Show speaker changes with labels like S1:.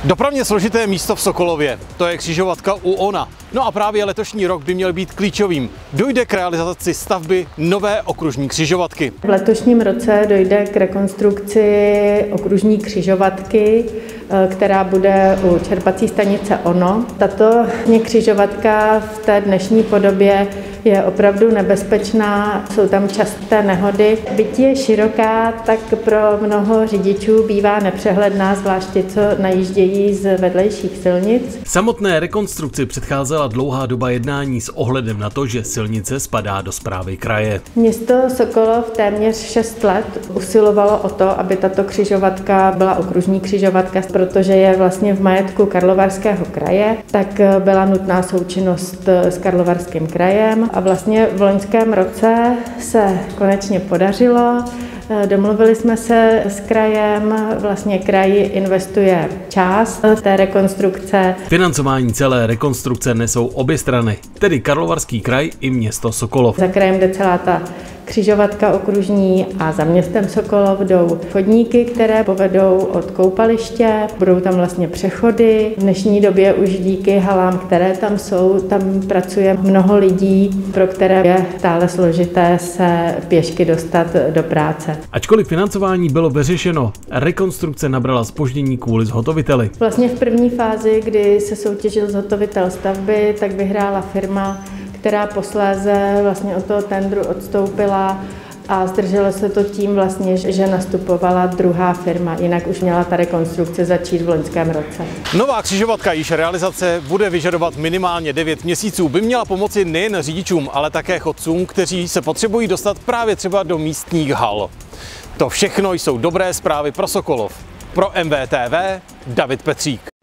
S1: Dopravně složité místo v Sokolově, to je křižovatka u Ona. No a právě letošní rok by měl být klíčovým. Dojde k realizaci stavby nové okružní křižovatky.
S2: V letošním roce dojde k rekonstrukci okružní křižovatky, která bude u čerpací stanice Ono. Tato křižovatka v té dnešní podobě je opravdu nebezpečná, jsou tam časté nehody. Byť je široká, tak pro mnoho řidičů bývá nepřehledná, zvláště co najíždějí z vedlejších silnic.
S3: Samotné rekonstrukci předcházela dlouhá doba jednání s ohledem na to, že silnice spadá do správy kraje.
S2: Město Sokolov téměř 6 let usilovalo o to, aby tato křižovatka byla okružní křižovatka, protože je vlastně v majetku Karlovarského kraje, tak byla nutná součinnost s Karlovarským krajem a vlastně v loňském roce se konečně podařilo. Domluvili jsme se s krajem, vlastně kraj investuje část té rekonstrukce.
S3: Financování celé rekonstrukce nesou obě strany, tedy Karlovarský kraj i město Sokolov.
S2: Za krajem jde celá ta křižovatka okružní a za městem Sokolov jdou chodníky, které povedou od koupaliště, budou tam vlastně přechody. V dnešní době už díky halám, které tam jsou, tam pracuje mnoho lidí, pro které je stále složité se pěšky dostat do práce.
S3: Ačkoliv financování bylo vyřešeno, rekonstrukce nabrala zpoždění kvůli zhotoviteli.
S2: Vlastně v první fázi, kdy se soutěžil zhotovitel stavby, tak vyhrála firma, která posléze vlastně od toho tendru odstoupila a zdrželo se to tím vlastně, že nastupovala druhá firma, jinak už měla ta rekonstrukce začít v loňském roce.
S1: Nová křižovatka, již realizace bude vyžadovat minimálně 9 měsíců, by měla pomoci nejen řidičům, ale také chodcům, kteří se potřebují dostat právě třeba do místních hal. To všechno jsou dobré zprávy pro Sokolov. Pro MVTV David Petřík.